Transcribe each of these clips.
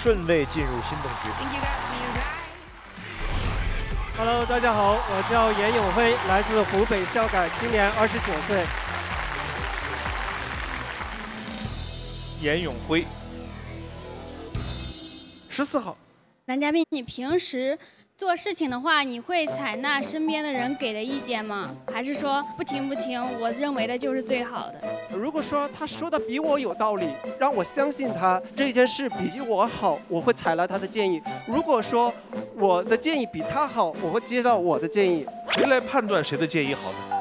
顺利进入新东区。 Hello， 大家好，我叫严永辉，来自湖北孝感，今年29岁。 严永辉，14号。 男嘉宾，你平时做事情的话，你会采纳身边的人给的意见吗？还是说不听，我认为的就是最好的？ 如果说他说的比我有道理，让我相信他这件事比我好，我会采纳他的建议。如果说我的建议比他好，我会接到我的建议。 谁来判断谁的建议好呢？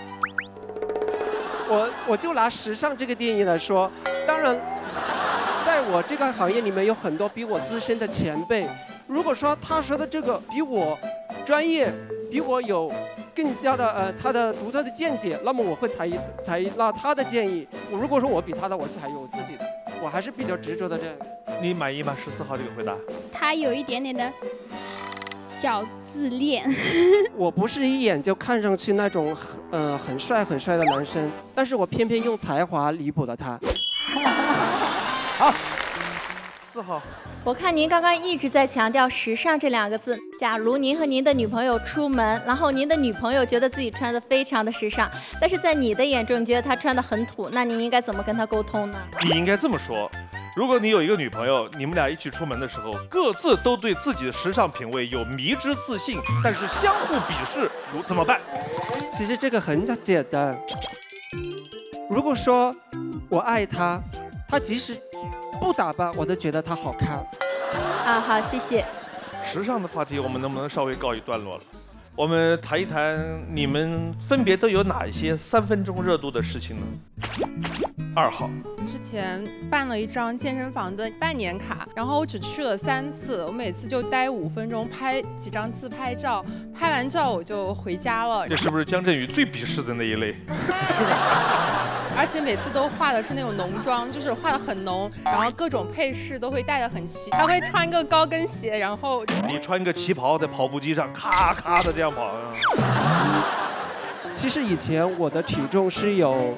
我就拿时尚这个电影来说，当然，在我这个行业里面有很多比我资深的前辈。如果说他说的这个比我专业，比我有更加的他的独特的见解，那么我会采纳他的建议。如果说我比他的，我采用我自己的，我还是比较执着的这样。 你满意吗？14号这个回答？ 他有一点点的小自恋。 我不是一眼就看上去那种很帅的男生，但是我偏偏用才华弥补了他。 好，4号。 我看您刚刚一直在强调时尚这2个字。假如您和您的女朋友出门，然后您的女朋友觉得自己穿得非常的时尚，但是在你的眼中你觉得她穿得很土，那您应该怎么跟她沟通呢？ 你应该这么说。如果你有一个女朋友，你们俩一起出门的时候，各自都对自己的时尚品味有迷之自信，但是相互鄙视，怎么办？ 其实这个很简单。如果说我爱她，她即使不打扮，我都觉得她好看。 啊，好，谢谢。 时尚的话题我们能不能稍微告一段落了？我们谈一谈你们分别都有哪一些3分钟热度的事情呢？2号。 之前办了一张健身房的半年卡，然后我只去了3次，我每次就待5分钟，拍几张自拍照，拍完照我就回家了。 这是不是姜振宇最鄙视的那一类？ 是的。而且每次都化的是那种浓妆，就是化的很浓，然后各种配饰都会戴得很齐，还会穿个高跟鞋，然后你穿个旗袍在跑步机上咔咔的这样跑。 其实以前我的体重是有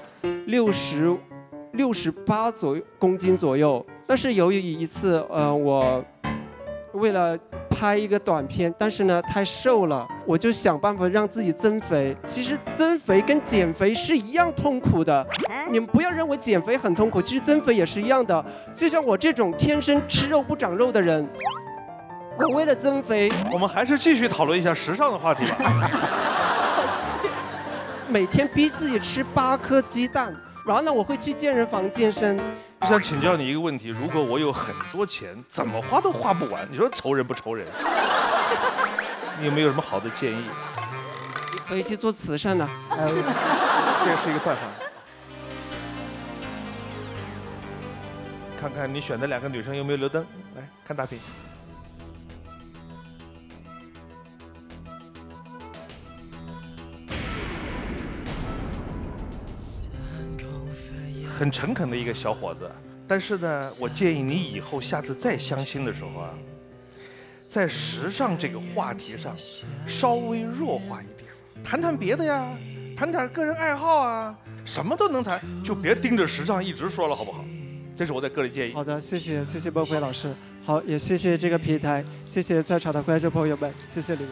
68公斤左右，但是由于一次我为了拍一个短片，但是呢太瘦了，我就想办法让自己增肥。其实增肥跟减肥是一样痛苦的，你们不要认为减肥很痛苦，其实增肥也是一样的。就像我这种天生吃肉不长肉的人，我为了增肥， 我们还是继续讨论一下时尚的话题吧。 每天逼自己吃8颗鸡蛋，然后呢我会去健身房健身。 我想请教你一个问题：如果我有很多钱，怎么花都花不完，你说愁人不愁人？你有没有什么好的建议？ 你可以去做慈善呢。 这是一个办法。看看你选的2个女生有没有留灯，来看大屏。很诚恳的一个小伙子，但是呢，我建议你以后下次再相亲的时候啊，在时尚这个话题上稍微弱化一点，谈谈别的呀，谈点个人爱好啊，什么都能谈，就别盯着时尚一直说了，好不好？这是我的个人建议。 好的，谢谢孟非老师，好，也谢谢这个平台，谢谢在场的观众朋友们，谢谢你们。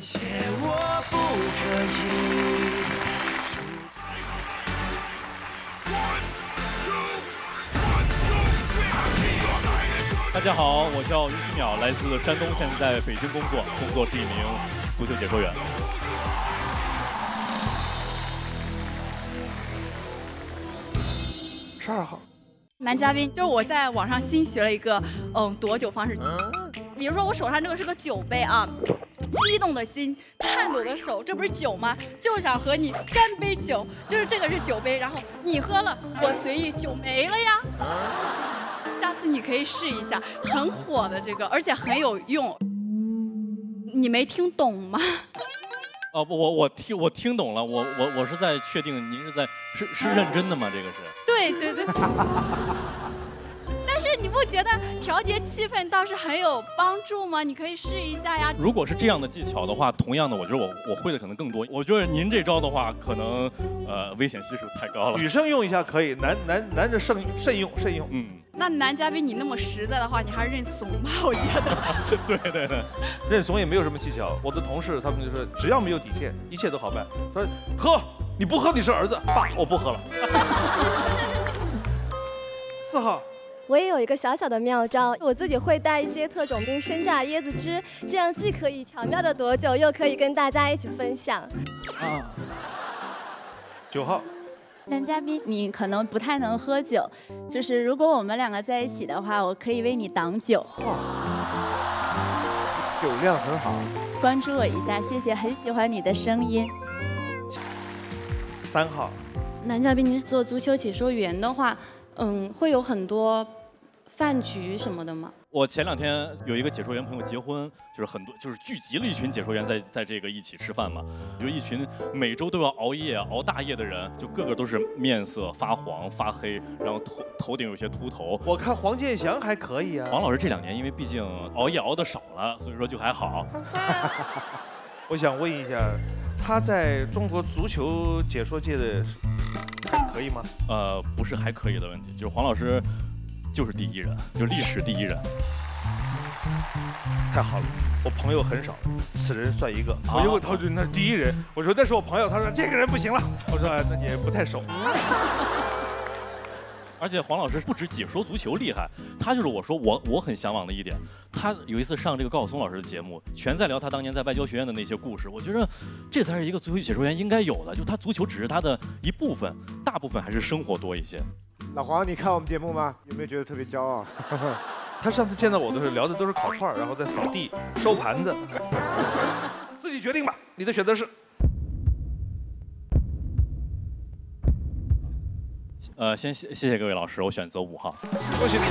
大家好，我叫于西淼，来自山东，现在在北京工作是一名足球解说员。 12号。 男嘉宾，就是我在网上新学了一个躲酒方式，比如说我手上这个是个酒杯啊，激动的心，颤抖的手，这不是酒吗？就想和你干杯酒，就是这个是酒杯，然后你喝了，我随意，酒没了呀。下次你可以试一下，很火的这个，而且很有用。你没听懂吗？ 我听懂了，我是在确定您是认真的吗？这个是。 对。但是你不不觉得调节气氛倒是很有帮助吗？你可以试一下呀。 如果是这样的技巧的话，同样的，我觉得我会的可能更多。我觉得您这招的话，可能危险系数太高了。 女生用一下可以，男的慎用。 嗯。 那男嘉宾你那么实在的话，你还是认怂吧，我觉得。 对， 认怂也没有什么技巧。我的同事他们就说，只要没有底线，一切都好办。他说喝，你不喝你是儿子，爸，我不喝了。4号。 我也有一个小小的妙招，我自己会带一些特种兵生榨椰子汁，这样既可以巧妙的躲酒，又可以跟大家一起分享。 9号。 男嘉宾，你可能不太能喝酒，就是如果我们2个在一起的话，我可以为你挡酒。 酒量很好。 关注我一下，谢谢，很喜欢你的声音。 3号。 男嘉宾，您做足球解说员的话，会有很多饭局什么的吗？ 我前2天有一个解说员朋友结婚，就是聚集了一群解说员在这个一起吃饭嘛，就一群每周都要熬夜熬大夜的人，就个个都是面色发黄发黑，然后头顶有些秃头。 我看黄健翔还可以啊。 黄老师这2年因为毕竟熬夜熬得少了，所以说就还好。 我想问一下，他在中国足球解说界的还可以吗？ 不是还可以的问题，就是黄老师就是第1人，就历史第1人。 太好了，我朋友很少，此人算一个。我就问他，那是第1人。我说那是我朋友，他说这个人不行了。我说那也不太熟。 而且黄老师不止解说足球厉害，他就是我说我很向往的一点。他有一次上这个高晓松老师的节目，全在聊他当年在外交学院的那些故事。我觉得这才是一个足球解说员应该有的，就他足球只是他的一部分，大部分还是生活多一些。 老黄，你看我们节目吗？有没有觉得特别骄傲？ 他上次见到我的时候聊的都是烤串，然后在扫地、收盘子。自己决定吧，你的选择是。 先谢谢各位老师，我选择5号。 恭喜你！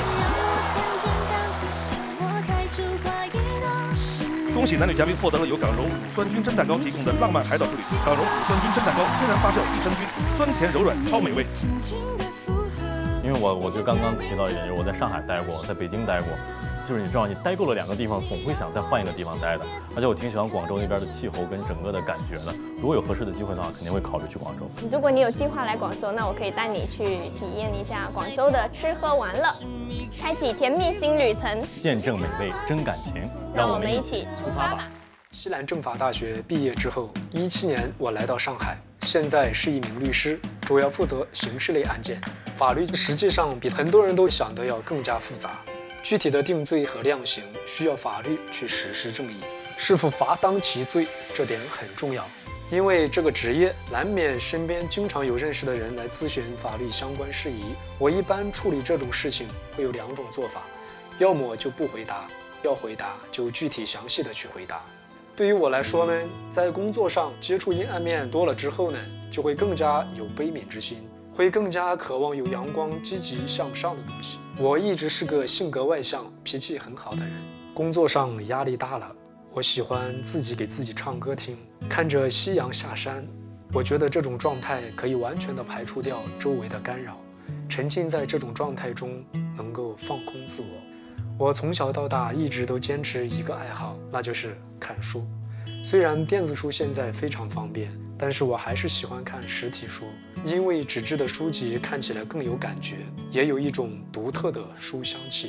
恭喜男女嘉宾获得了由港柔乳酸菌蒸蛋糕提供的浪漫海岛之旅。港柔乳酸菌蒸蛋糕，天然发酵益生菌，酸甜柔软，超美味。 因为我就刚刚提到一点，就是我在上海待过，在北京待过，就是你知道你待够了2个地方，总会想再换一个地方待的。而且我挺喜欢广州那边的气候跟整个的感觉的。如果有合适的机会的话，肯定会考虑去广州。 如果你有计划来广州，那我可以带你去体验一下广州的吃喝玩乐，开启甜蜜新旅程， 见证美味真感情， 让我们一起出发吧。 西南政法大学毕业之后，17年我来到上海，现在是一名律师，主要负责刑事类案件。法律实际上比很多人都想的要更加复杂，具体的定罪和量刑需要法律去实施正义，是否罚当其罪，这点很重要。因为这个职业难免身边经常有认识的人来咨询法律相关事宜，我一般处理这种事情会有2种做法，要么就不回答，要回答就具体详细的去回答。对于我来说呢，在工作上接触阴暗面多了之后呢，就会更加有悲悯之心，会更加渴望有阳光、积极向上的东西。我一直是个性格外向、脾气很好的人，工作上压力大了，我喜欢自己给自己唱歌听，看着夕阳下山，我觉得这种状态可以完全的排除掉周围的干扰，沉浸在这种状态中，能够放空自我。我从小到大一直都坚持一个爱好，那就是看书。虽然电子书现在非常方便，但是我还是喜欢看实体书，因为纸质的书籍看起来更有感觉，也有一种独特的书香气。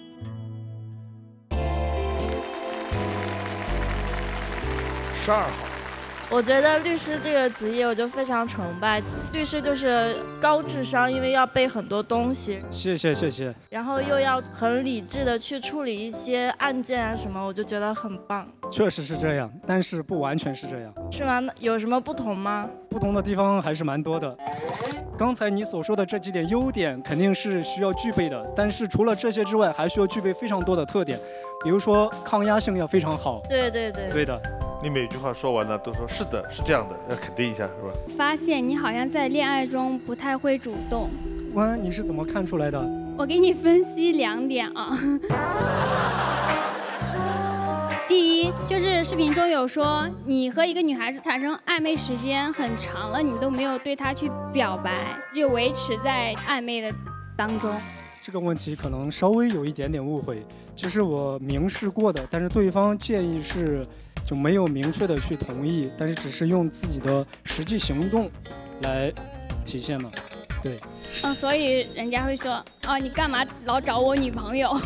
12号。 我觉得律师这个职业我就非常崇拜，律师就是高智商，因为要背很多东西。 谢谢。 然后又要很理智的去处理一些案件啊什么，我就觉得很棒。 确实是这样，但是不完全是这样。 是吗？有什么不同吗？ 不同的地方还是蛮多的。刚才你所说的这几点优点肯定是需要具备的，但是除了这些之外，还需要具备非常多的特点，比如说抗压性要非常好。 对的。 你每句话说完了都说是的，是这样的，要肯定一下，是吧？ 发现你好像在恋爱中不太会主动。 哇，你是怎么看出来的？ 我给你分析2点啊。第一，就是视频中有说你和一个女孩子产生暧昧时间很长了，你都没有对她去表白，就维持在暧昧的当中。 这个问题可能稍微有一点点误会。其实我明示过的，但是对方建议是就没有明确的去同意，但是只是用自己的实际行动来体现嘛。对。 所以人家会说，哦，你干嘛老找我女朋友？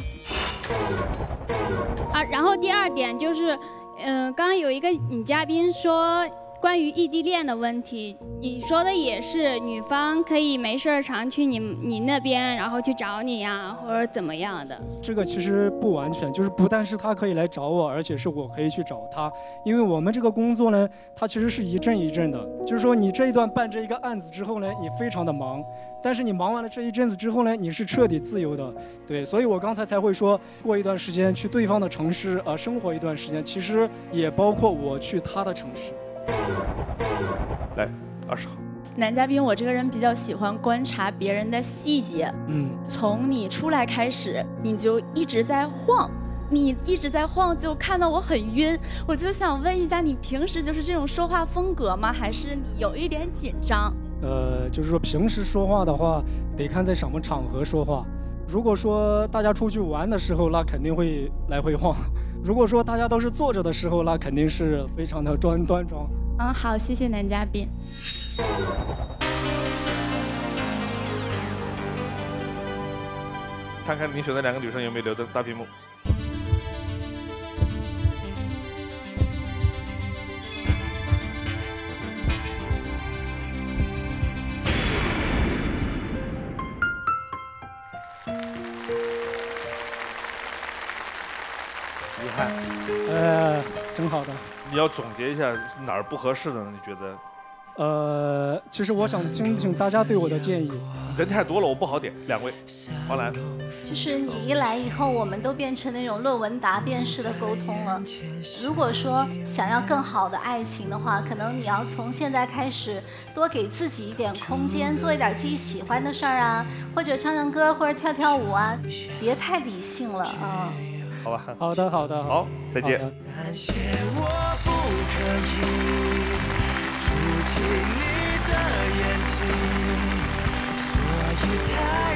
啊，然后第二点就是，刚刚有一个女嘉宾说关于异地恋的问题，你说的也是，女方可以没事常去你那边，然后去找你呀，或者怎么样的。 这个其实不完全，就是不但是他可以来找我，而且是我可以去找他，因为我们这个工作呢，它其实是一阵一阵的，就是说你这一段办这一个案子之后呢，你非常的忙。但是你忙完了这一阵子之后呢，你是彻底自由的，对，所以我刚才才会说过一段时间去对方的城市生活一段时间，其实也包括我去他的城市。 来，20号。 男嘉宾，我这个人比较喜欢观察别人的细节。从你出来开始，你就一直在晃。你一直在晃，就看到我很晕，我就想问一下，你平时就是这种说话风格吗？还是你有一点紧张？ 就是说平时说话的话，得看在什么场合说话。如果说大家出去玩的时候，那肯定会来回晃；如果说大家都是坐着的时候，那肯定是非常的端庄。 好，谢谢男嘉宾。 看看你选的2个女生有没有留在大屏幕。遗憾。 挺好的。 你要总结一下哪儿不合适的呢？你觉得？ 其实我想听听大家对我的建议。 人太多了，我不好点。2位，黄澜。 就是你一来以后，我们都变成那种论文答辩式的沟通了。如果说想要更好的爱情的话，可能你要从现在开始多给自己一点空间，做一点自己喜欢的事儿啊，或者唱唱歌，或者跳跳舞啊，别太理性了啊。 好吧。 好的。 好，再见。 感谢我不可以触及你的眼睛，所以才